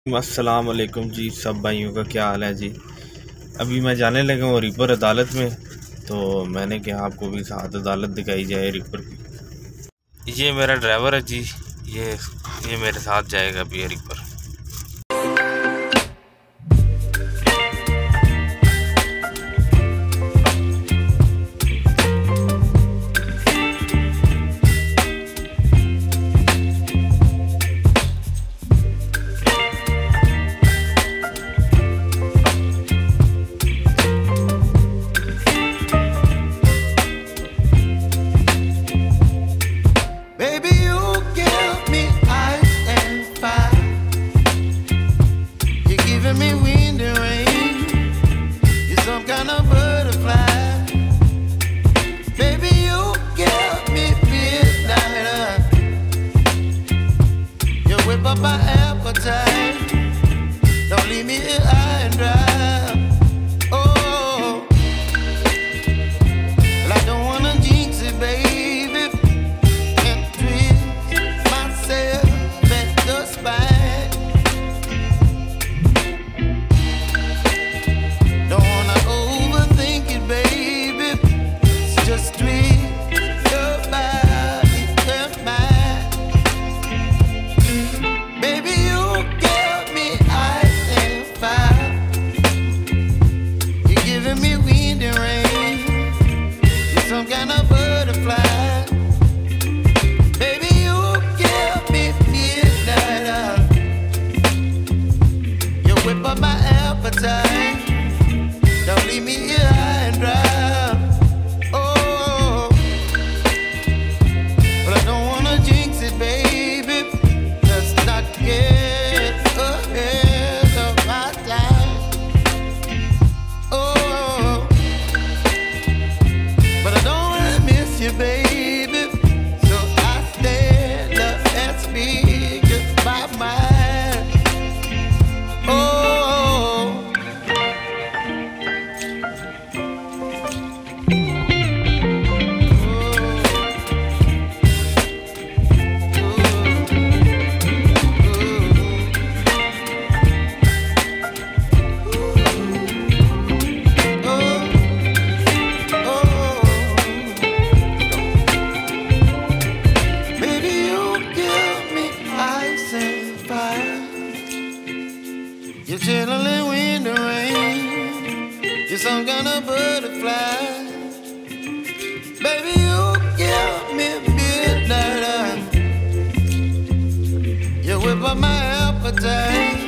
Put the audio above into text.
अस्सलाम वालेकुम जी, सब भाइयों का क्या हाल है जी। अभी मैं जाने लगा हूँ रिपर अदालत में, तो मैंने कहा आपको भी साथ अदालत दिखाई जाए रिपर की। ये मेरा ड्राइवर है जी, ये मेरे साथ जाएगा अभी रिपर। Me wind and rain, you're some kind of butterfly. Baby, you give me midnight. You whip up my appetite. Don't leave me here high and dry. Oh, well, I don't wanna jinx it, baby, and twist myself at the spine. Just twist your body and mine. Baby, you give me ice and fire. You're giving me wind and rain. You're some kind of butterfly. Baby, you give me midnight. You whip up my appetite. Don't leave me here high and dry. Baby, so I stand up and speak just my mind. Oh, you're chilling wind and rain. You're some kind of butterfly. Baby, you give me midnight. You whip up my appetite.